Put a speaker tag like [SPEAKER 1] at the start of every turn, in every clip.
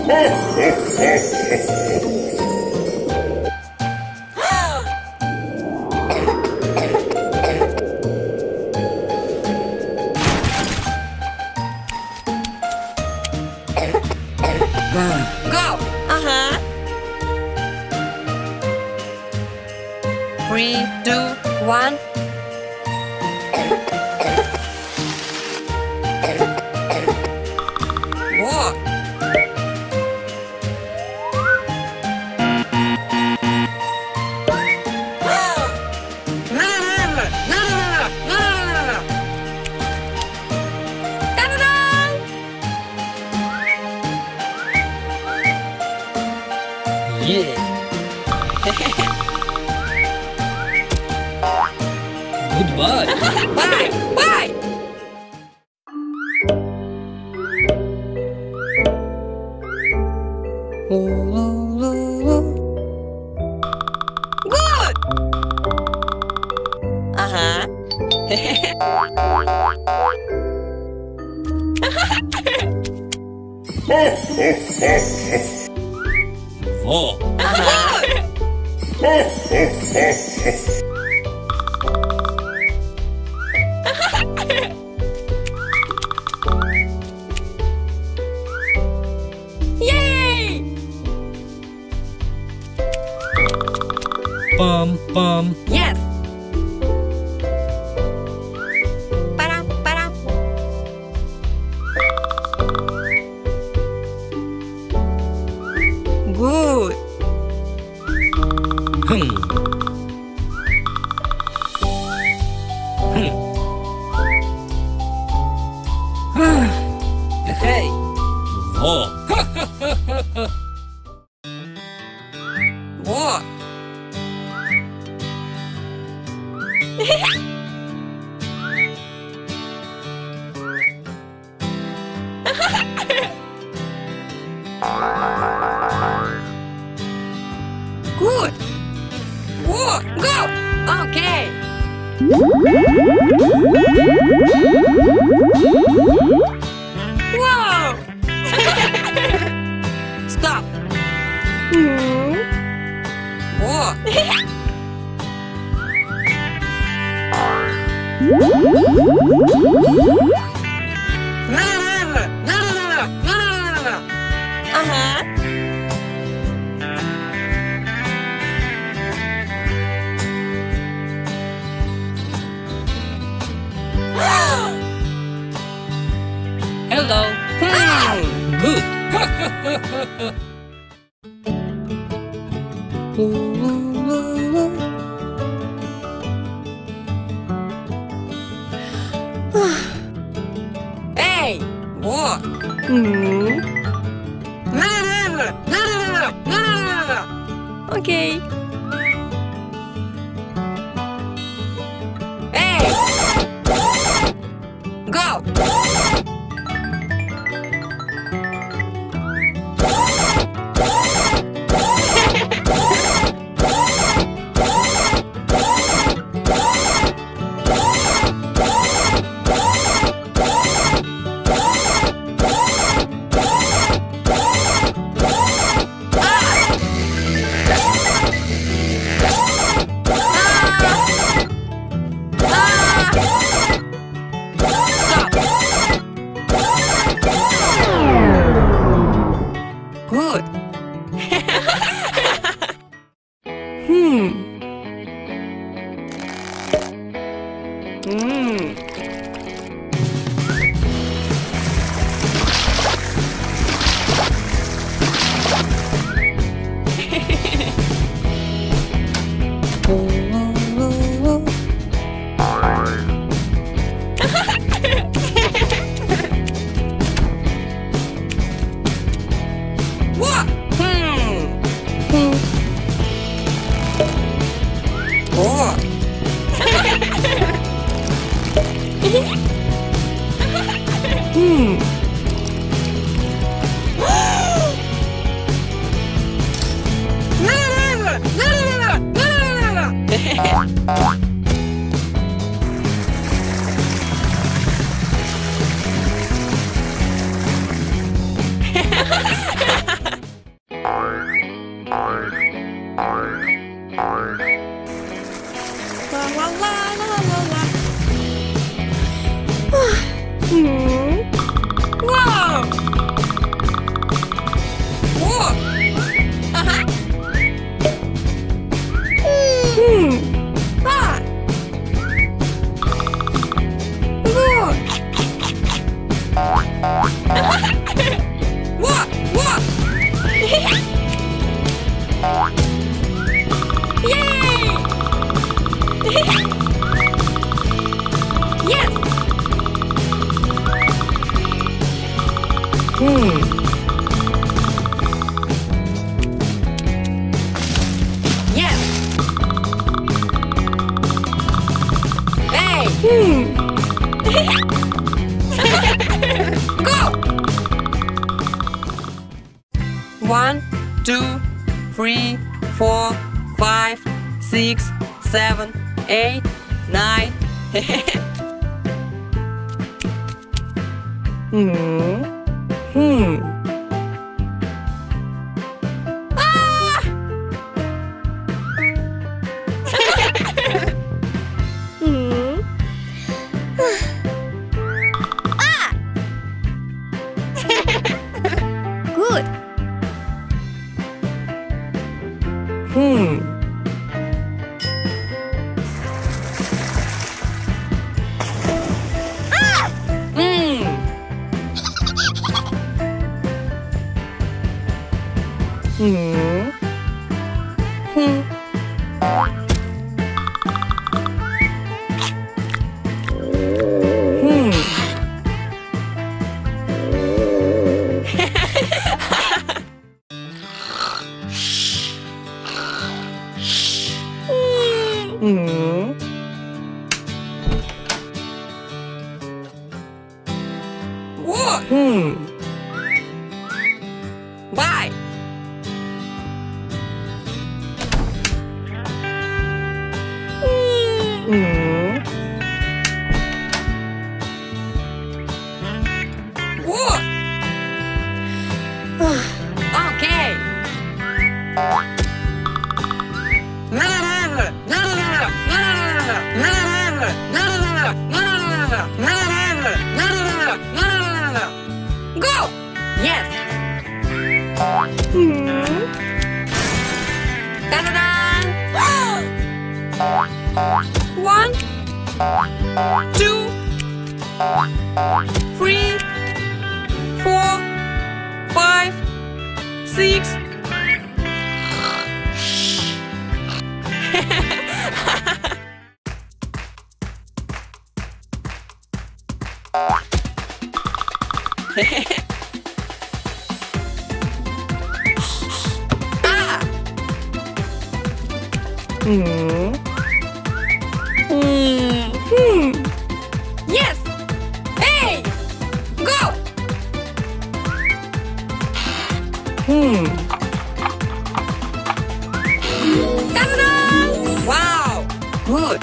[SPEAKER 1] Go! Uh-huh. 3, 2, 1. Whoa!
[SPEAKER 2] Yeah. Goodbye.
[SPEAKER 1] Bye! Bye! Good! Uh-huh.
[SPEAKER 2] Whoa.
[SPEAKER 1] Yay!
[SPEAKER 2] Pum pum.
[SPEAKER 1] Yes! Param, param. Good!
[SPEAKER 2] Hmm. Hey. Whoa.
[SPEAKER 1] Whoa! Good! Whoa! Go! Okay! Whoa! Stop! Whoa! Uh-huh.
[SPEAKER 2] Hello. Good.
[SPEAKER 1] Hey! Whoa! Okay. Hey! Go! Good. What? Oh. La la la la la la. Wow! Whoa! Uh-huh. Ah! Whoa! Whoa! Whoa! Yay! Yes! Yes! Hey! Go! 1, 2, 3, 4, 5, 6, 7, 8, 9. Ah! Ah! Good. What? Bye. What? Okay. Go! Yes! Da-da-da! 1, 2, 3, 4, 5, 6. Ah! Yes! Hey! Go! Ta-da-da! Wow! Good!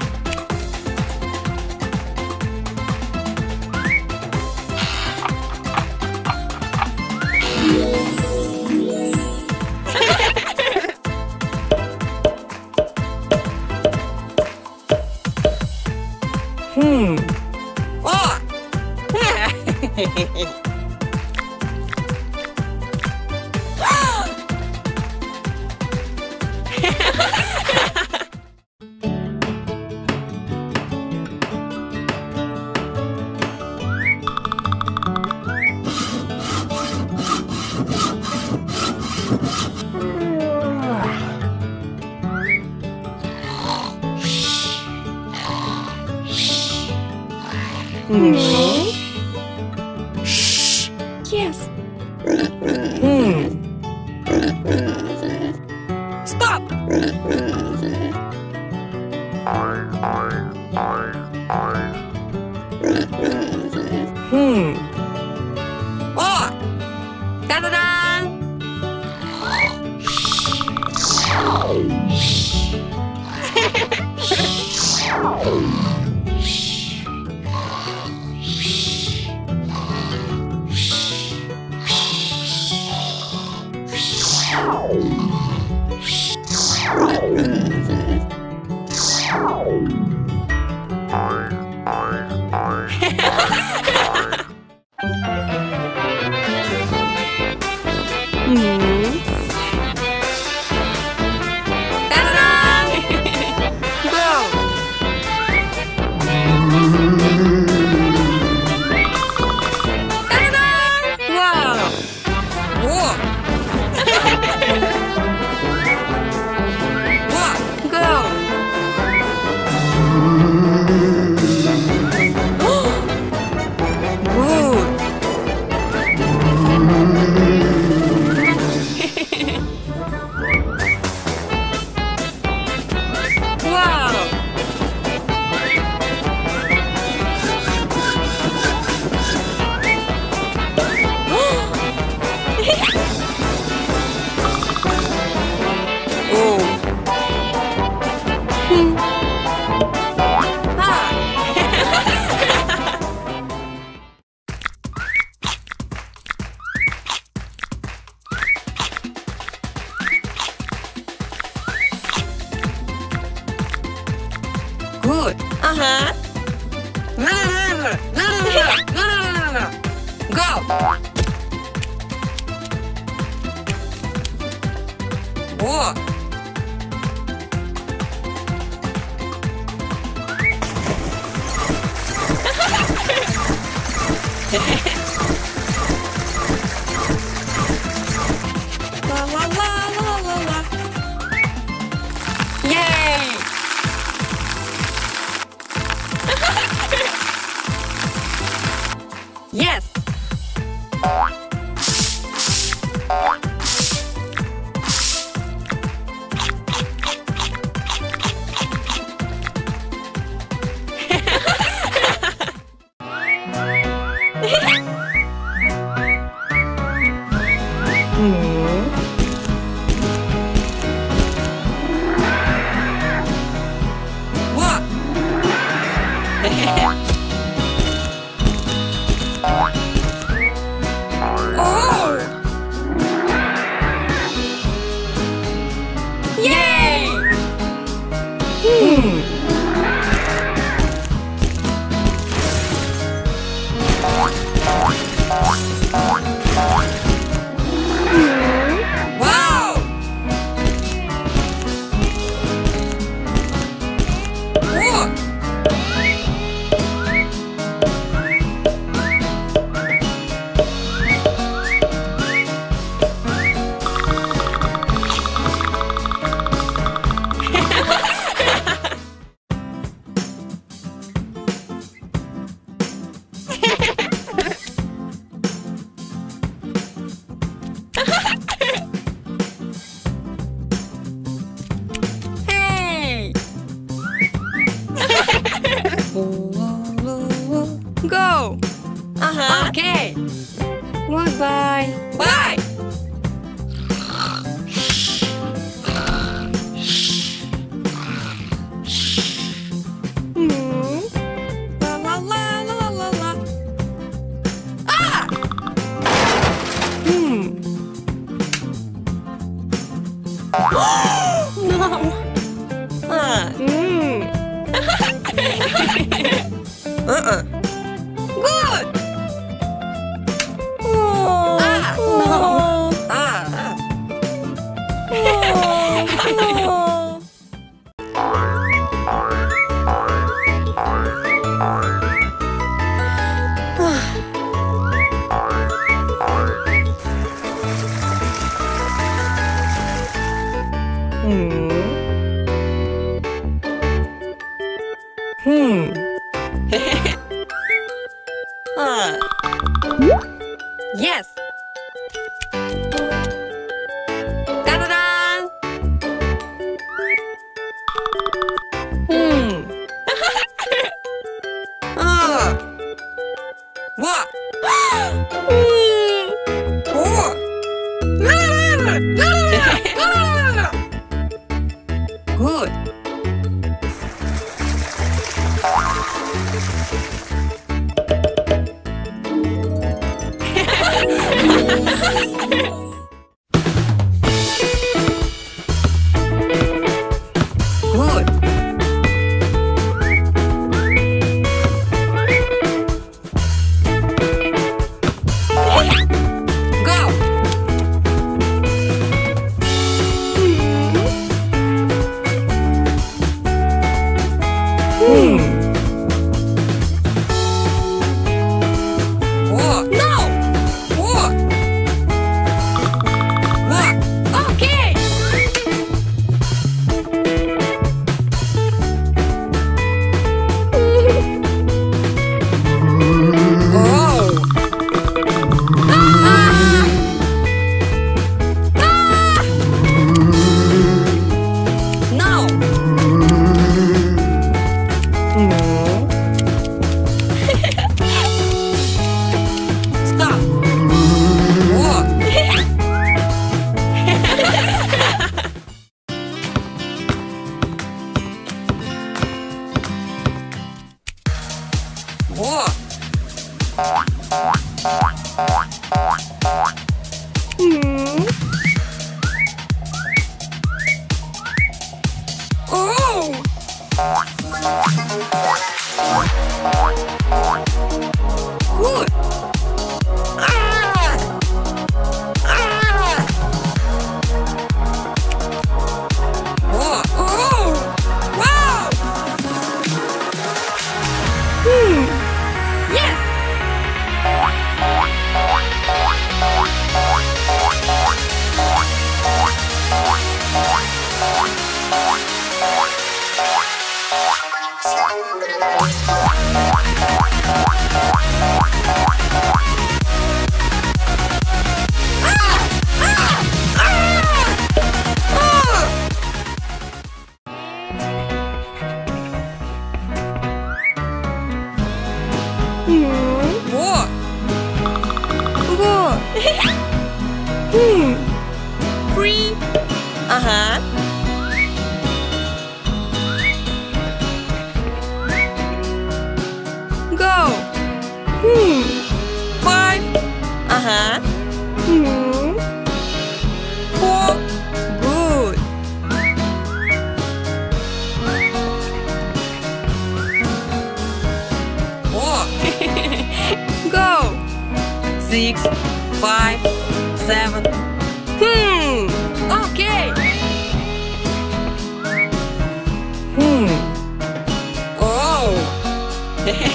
[SPEAKER 1] Oh! Yes. Stop. Oh. Da-da-da. Good. Uh-huh. No. Go. Whoa. La la la la la la. Yay! Yes. What? Oh! Yay! Wow! Whoa! Hey! Go! Uh-huh. Okay. Goodbye. Bye! La la la la la la. Ah! No. Good. Oh. No. Yes. Da-da-da. What? Good. What? No! What? What? Okay! Oh! Ah! Ah! No! Stop! What? What? Oh! Good! Ah! Ah! What? Oh! Wow! Yes! What? What? Free? Uh-huh. Go. 5. Uh-huh. 4. Good. What? Go. 6, 5, 7. Okay. Oh.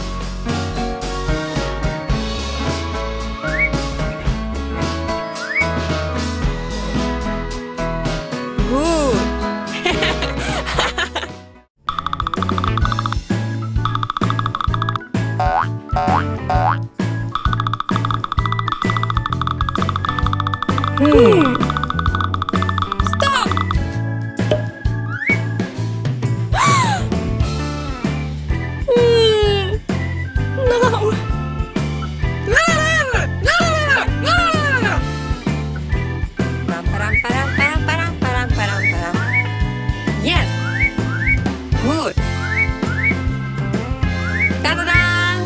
[SPEAKER 1] Good. Stop! No! Yes! Good! Ta-da-da!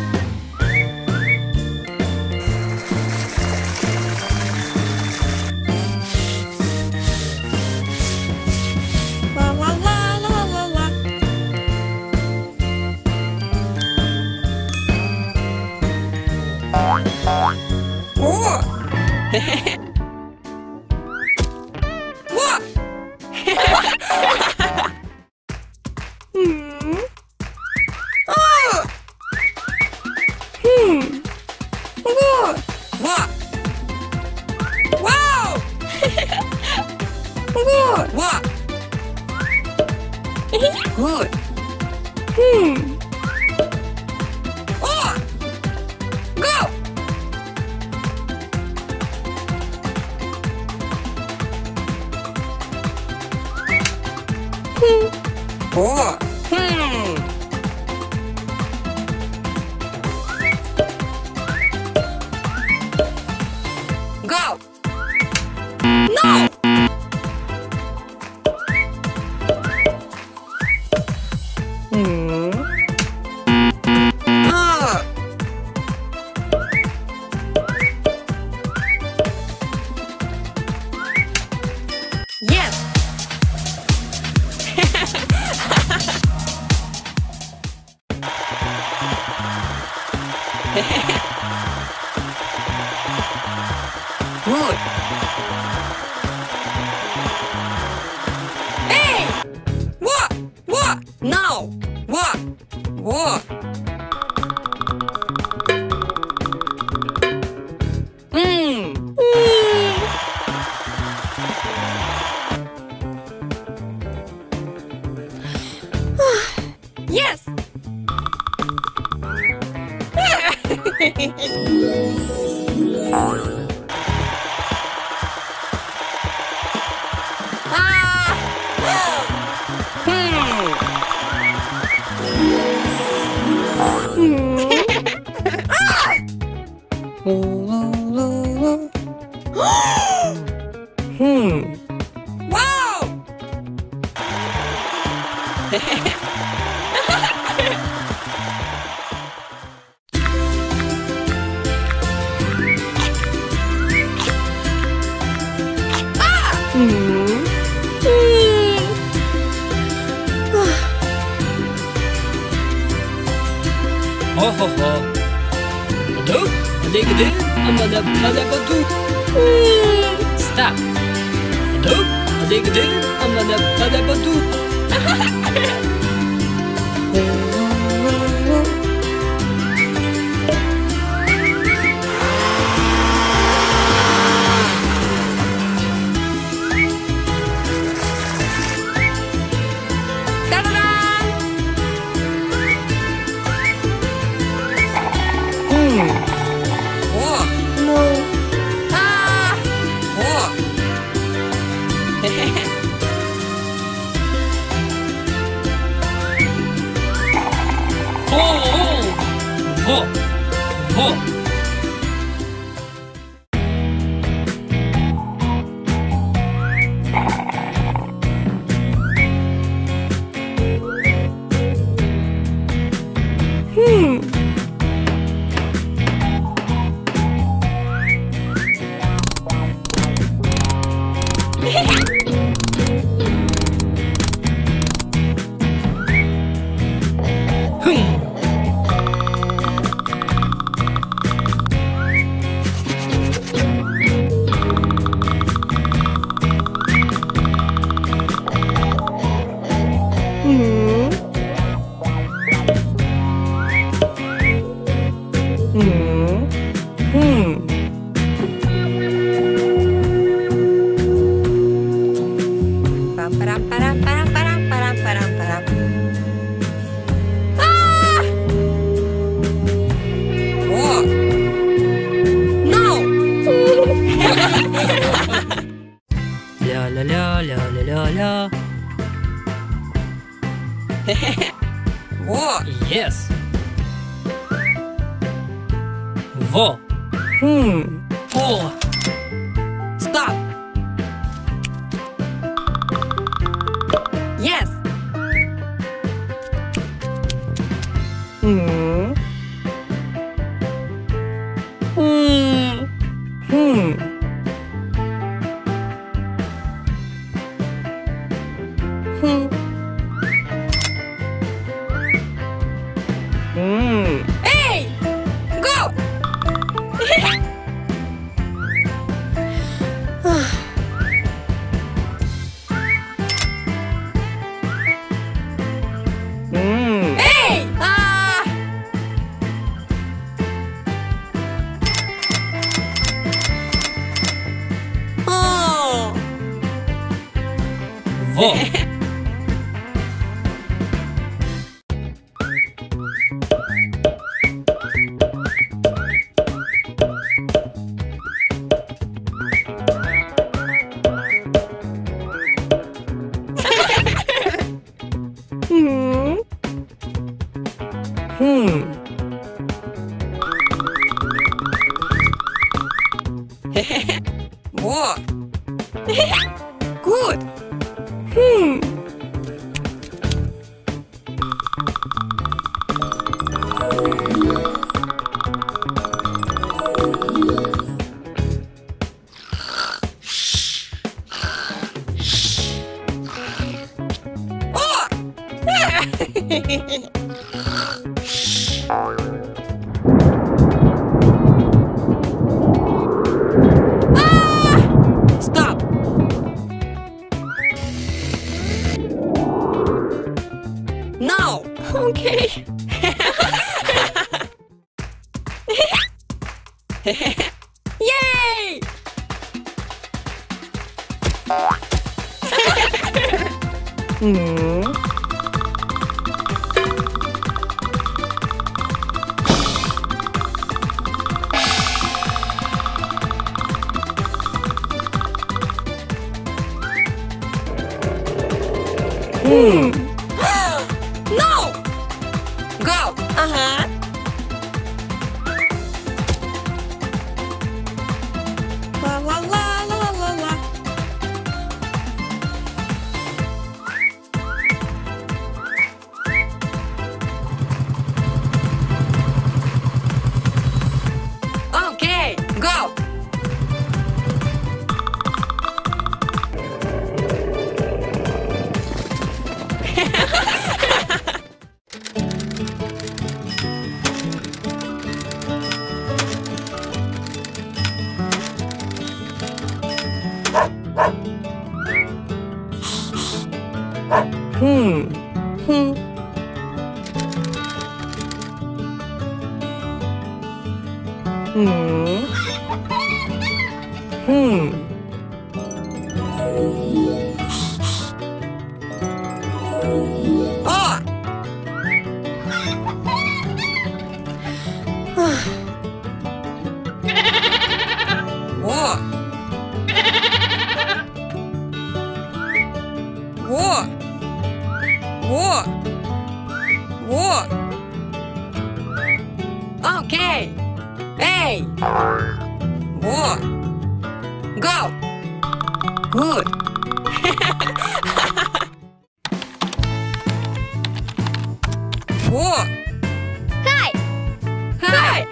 [SPEAKER 1] La la la la la la. Oh! What? Oh! Good. What? Wow! Good. What? Good. Oh! Go! Oh! Go! No! Ah! Yes! Good. Hey! What? What? No! Во! Во! Yes! Wow!
[SPEAKER 2] Ho ho ho. Do, dig do, do. Stop. Do, dig do, do. Vo. Vo. La la la la la la la.
[SPEAKER 1] Во!
[SPEAKER 2] Yes. Vo.
[SPEAKER 1] О! Stop! Yes! Hey! Go! Hey! Oh!
[SPEAKER 2] Vo.
[SPEAKER 1] Во! Good! Stop! No!
[SPEAKER 2] Okay.
[SPEAKER 1] Yay!
[SPEAKER 2] Hmm.
[SPEAKER 1] No! Go!
[SPEAKER 2] Uh-huh.
[SPEAKER 1] La la la la la la. Okay, go!
[SPEAKER 2] Hmm. Hmm. Hmm.
[SPEAKER 1] Oh! Whoa! Whoa! Whoa! Whoa! Okay! Hey! Whoa! Go! Good! Whoa!
[SPEAKER 3] Hi!
[SPEAKER 1] Hi!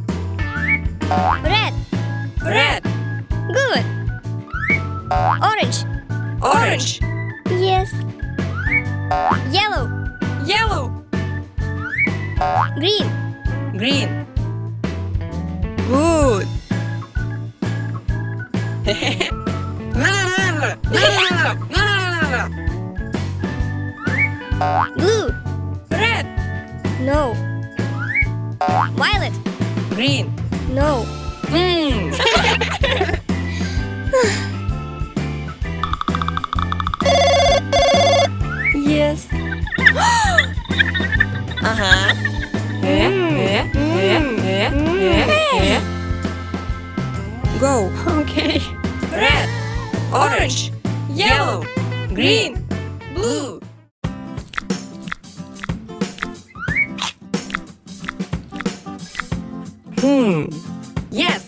[SPEAKER 3] Red!
[SPEAKER 1] Red!
[SPEAKER 3] Good! Orange!
[SPEAKER 1] Orange!
[SPEAKER 3] Yes! Yellow!
[SPEAKER 1] Yellow!
[SPEAKER 3] Green!
[SPEAKER 1] Green! Good!
[SPEAKER 3] Blue!
[SPEAKER 1] Red!
[SPEAKER 3] No! Violet!
[SPEAKER 1] Green!
[SPEAKER 3] No!
[SPEAKER 1] Yes!
[SPEAKER 2] Uh-huh.
[SPEAKER 1] Go!
[SPEAKER 2] Okay.
[SPEAKER 1] Red! Orange! Yellow! Green! Blue! Yes!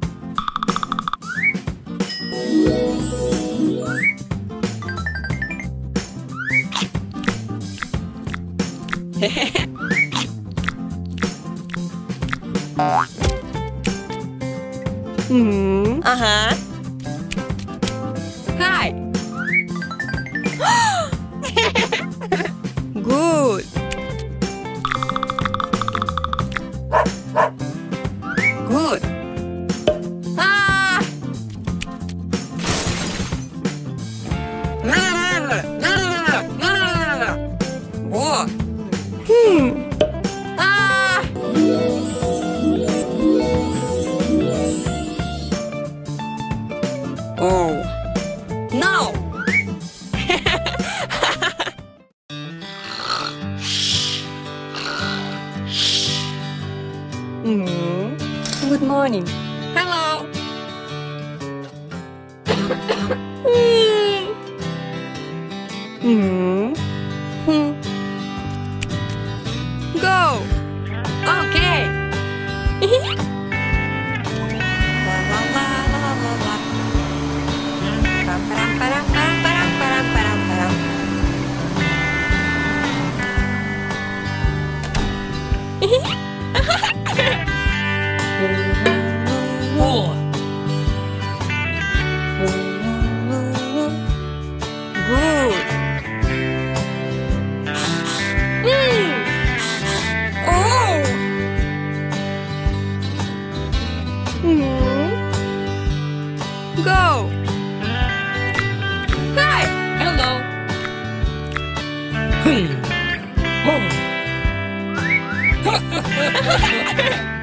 [SPEAKER 2] Uh-huh.
[SPEAKER 1] Hi! Good! Good! Ah! Whoa! Ah! Oh! No!
[SPEAKER 2] Good morning.
[SPEAKER 1] Hello! Go! Okay! La la la la la la. Param, param, param, param, param, param, param, param.
[SPEAKER 2] Four.
[SPEAKER 1] Good! Oh! Go! Hi!
[SPEAKER 2] Hello. Oh.
[SPEAKER 1] Violet.